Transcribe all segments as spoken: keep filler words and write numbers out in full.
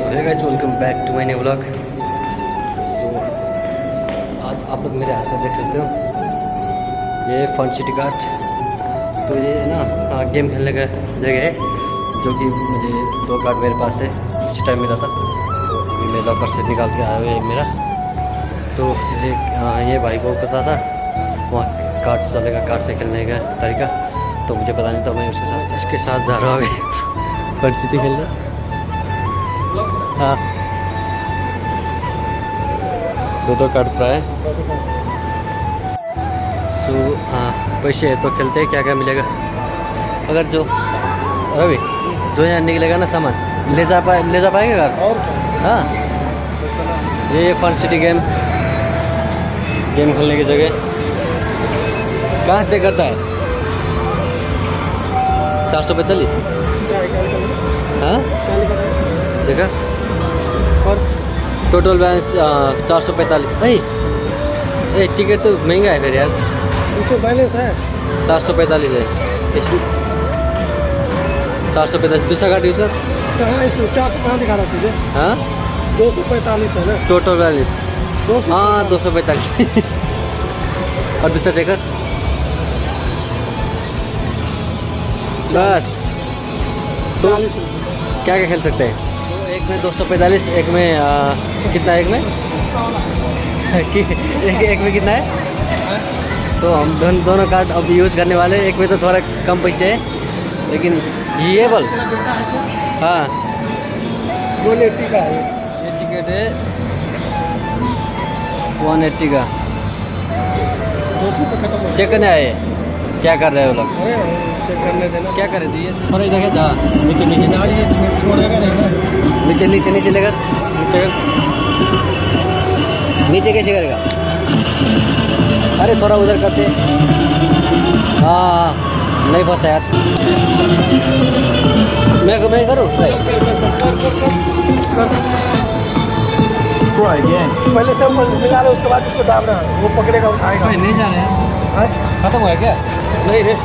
Hey guys, welcome back to my new vlog. So आज आप लोग मेरे हाथ में देख सकते हो ये फन सिटी कार्ड। तो ये ना हाँ, गेम खेलने का जगह है जो कि मुझे दो कार्ड मेरे पास है, कुछ टाइम मिला था तो मैं लॉकर से निकाल के आया हुआ है मेरा। तो ये हाँ, ये भाई को पता था वहाँ कार्ड चलेगा, कार्ड से खेलने का तरीका, तो मुझे पता नहीं था। मैं उसके साथ इसके साथ जा रहा हूँ फन सिटी खेलने। हाँ, दो दो कार्ड पड़ा है। सो हाँ, पैसे है तो खेलते हैं, क्या क्या मिलेगा। अगर जो रवि जो यहाँ निकलेगा ना सामान ले जा पाए ले जा पाएगा घर। हाँ, ये फन सिटी गेम गेम खेलने की जगह कहाँ चेक करता है? चार सौ पैंतालीस। हाँ देखा, और टोटल बैलेंस चार सौ पैंतालीस। भाई टिकट तो महंगा है फिर यार। इसमें बैलेंस है चार सौ पैंतालीस है इसमें, चार सौ पैंतालीस। दूसरा कार्ड यूज कर। कहाँ इसमें चार सौ कहाँ दिखा रहा तुझे? हाँ, दो सौ पैंतालीस है ना टोटल बैलेंस। दो सौ हाँ, दो सौ पैंतालीस। और दूसरा चेक कर बस। तो क्या क्या खेल सकते हैं? एक में दो सौ पैंतालीस, एक में आ, कितना है? एक में एक, एक में कितना है? तो हम दोनों दोनों कार्ड अब यूज़ करने वाले। एक में तो थोड़ा कम पैसे है, लेकिन ये बोल। हाँ, वन एट्टी का है ये टिकट है वन एट्टी का। दो सौ पे खत्म हो। चेक करने आए, क्या कर रहे हो लोग? चेक करने देना। क्या कर रहे थे? थोड़ा इधर जा, नीचे नीचे गाड़ी ये छोड़ेगा नहीं ना। नीचे नीचे नीचे लेकर नीचे नीचे कैसे करेगा? अरे थोड़ा उधर करते। हाँ, नहीं फंसा यार। मैं मैं करूँ पहले सब मिला रहे, उसके बाद उसको दाबना, वो पकड़ेगा उठाएगा। नहीं जा रहे हैं। खत्म हुआ क्या? नहीं रे,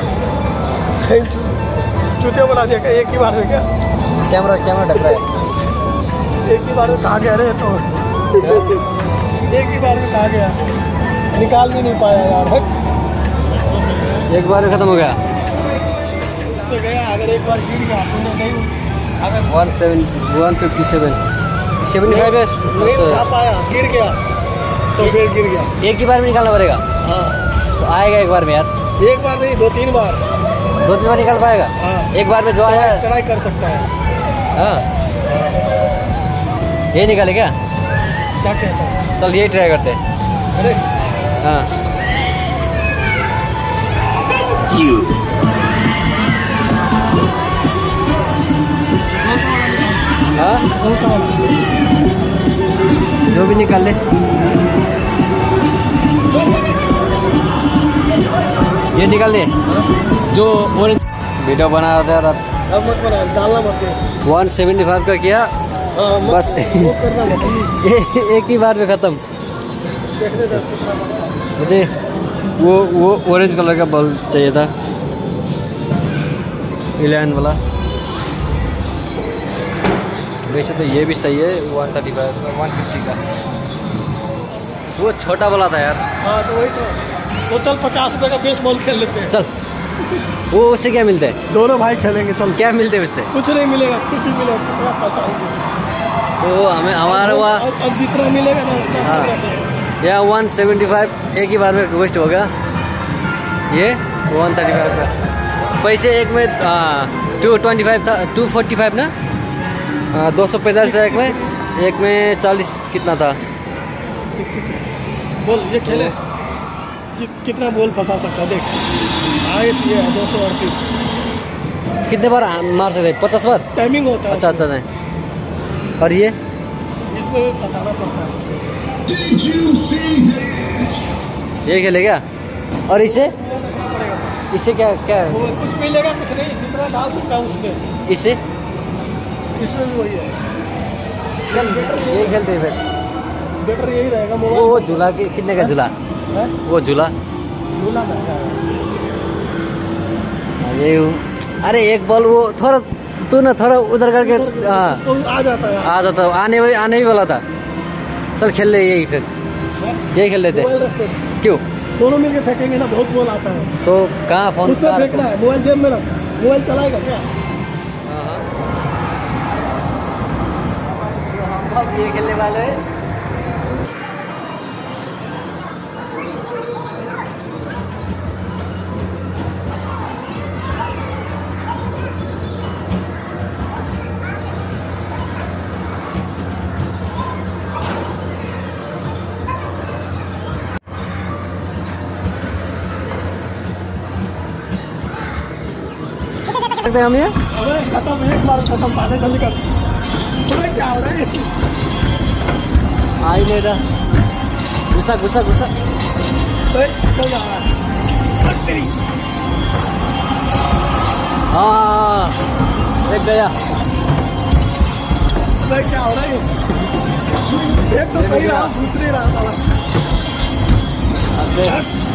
चूतिया बना दिया क्या एक ही बार में? क्या कैमरा कैमरा ढक रहा है। एक ही बार में कहा गया रे? तो एक ही बार में कहा गया, निकाल भी नहीं पाया यार। एक बार में खत्म हो गया। उसमें गया, अगर एक बार गिर गया तूने नहीं, अगर one seven one fifty seven seventy five नहीं उठा पाया, गिर गया तो फिर गिर गया। एक ही बार में निकालना पड़ेगा। हाँ, तो आएगा एक बार में यार? एक बार नहीं, दो तीन बार। दो तीन बार निकाल पाएगा? हाँ, एक बार में जो आया ट्राई कर सकता है। हाँ, ये निकाले क्या? क्या कहता है? चल ये ट्राई करते हैं। अरे हाँ, हाँ, जो भी निकाल ले। ये निकाल ले जो ऑरेंज वीडियो बना रहा था यार। अब मत बना, डालना मत। वन सेवेंटी फाइव का किया। हाँ, बस वो करना मत। ए, एक ही बार में खत्म। देखने से मुझे वो वो ऑरेंज कलर का बल्ब चाहिए था, इलेवन वाला। वैसे तो ये भी सही है, one thirty five one fifty का। वो छोटा वाला था यार। हाँ, तो वही तो तो चल पचास रुपए का बेसबॉल खेल लेते हैं। चल, वो उससे क्या मिलता है? दोनों भाई खेलेंगे। चल, क्या मिलते है उससे? कुछ नहीं मिलेगा, कुछ ही मिलेगा। कितना पैसा होगा तो हमें हमारा हुआ अब अब जितना मिलेगा ना उतना हाँ, मिलेगा। यहाँ वन सेवेंटी फाइव एक ही बार में वेस्ट हो गया। ये वन थर्टी फाइव का पैसे एक में टू ट्वेंटी फाइव था, टू फोर्टी फाइव ना। दो सौ पैंतालीस एक में, एक में चालीस कितना था? बोल ये खेले कि, कितना बोल फंसा सकता? देख आइस ये है दो सौ अड़तीस। कितने बार मार सकते? पचास बार टाइमिंग होता है। अच्छा अच्छा नहीं। और ये इसमें भी फंसाना पड़ता है। ये खेले क्या? और इसे इससे क्या क्या वो कुछ मिलेगा, कुछ नहीं, जितना डाल सकता है उसमें। इससे इसमें भी वही है। चल ये खेलते हैं फिर। बेटर यही रहेगा। वो वो झूला के कितने का झूला? वो झूला झूला महंगा है। ये अरे एक बॉल वो थोड़ा तू ना थोड़ा उधर करके हाँ तो आ जाता है। आ जाता आने वही आने भी वाला था। चल खेल ले यही फिर यही खेल लेते। मोबाइल रख दे। क्यों? दोनों मिलके फेंकेंगे ना, बहुत बॉल आता है। तो कहाँ फोन उसमें फेंकना है, मोबाइल जेब में रख। मोबाइल चलाएगा क्या? तो हम अब ये खेलने वाले हैं। सकते हैं हम ये? अबे खत्म, एक बार खत्म, पाने जल्दी कर। तुम्हें क्या हो रहा है? आ ही नहीं रहा। गुस्सा गुस्सा गुस्सा। अबे चल जा रहा है। तेरी हाँ एक गया। अबे क्या हो रहा है? एक तो सही रहा, दूसरी रहा साला। अबे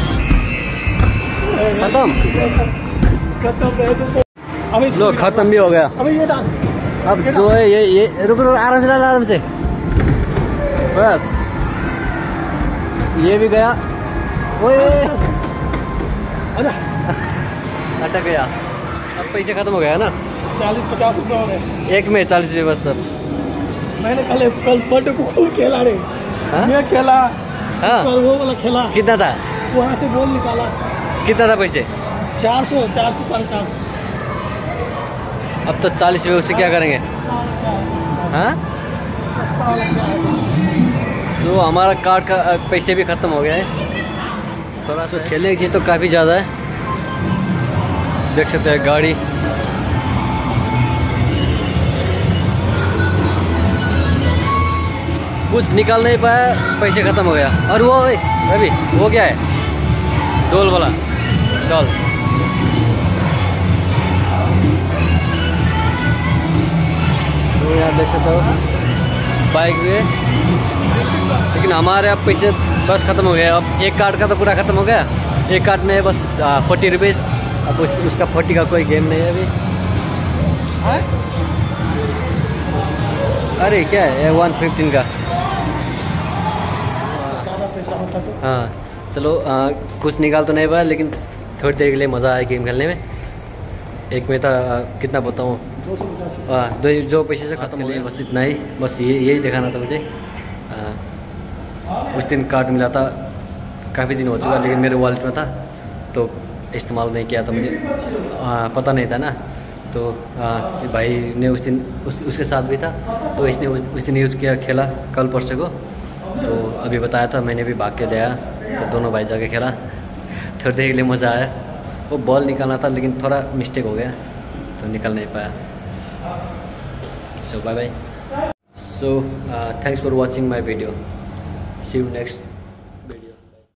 खत्म खत्म है तो अभी लो खत्म भी हो गया। अबे ये डाल। अब जो है ये ये रुक रुक आराम से डाल आराम से। बस ये भी गया। ओए आजा। अटक गया। अब पैसे खत्म हो गया ना। चालीस पचास रुपए हो गए एक में चालीस रुपये बस सब। मैंने कल कल बर्थडे को खूब खेला रे। हाँ? ये खेला हाँ और वो वाला खेला। कितना था? वहाँ से बॉल निकाला। कितना था पैसे? चार सौ चार सौ साढ़े चार सौ। अब तो चालीस रुपये उससे क्या करेंगे? हाँ सो हमारा कार्ड का अ, पैसे भी ख़त्म हो गया है। थोड़ा सा खेलने की चीज़ तो काफ़ी ज़्यादा है। देख सकते हैं गाड़ी। कुछ निकाल नहीं पाया, पैसे ख़त्म हो गया। और वो अभी वो क्या है? डोल वाला डोल। तो यहाँ देख सकते हो बाइक भी है, लेकिन हमारे अब पैसे बस ख़त्म हो गए। अब एक कार्ड का तो पूरा ख़त्म हो गया। एक कार्ड में बस फोर्टी रुपीज़। अब उस, उसका फोर्टी का कोई गेम नहीं है अभी। हाँ? अरे क्या है ये वन फिफ्टीन का। ज़्यादा पैसा होता तो हाँ चलो आ, कुछ निकाल तो नहीं पाया, लेकिन थोड़ी देर के लिए मज़ा आया गेम खेलने में। एक में था आ, कितना बताऊँ, दो सौ पचासी। हाँ दो जो पैसे से ख़त्म हो गया। बस इतना ही, बस ये यही दिखाना था मुझे। आ, उस दिन कार्ड मिला था, काफ़ी दिन हो चुका, लेकिन मेरे वॉलेट में था तो इस्तेमाल नहीं किया था। मुझे आ, पता नहीं था ना। तो आ, भाई ने उस दिन उस, उसके साथ भी था, तो इसने उस, उस दिन यूज़ किया, खेला कल परसों को। तो अभी बताया था, मैंने भी भाग के ले आया, तो दोनों भाई जाके खेला। थोड़ी देर के लिए मज़ा आया। वो बॉल निकालना था, लेकिन थोड़ा मिस्टेक हो गया तो निकल नहीं पाया। So bye bye. So thanks for watching my video. See you next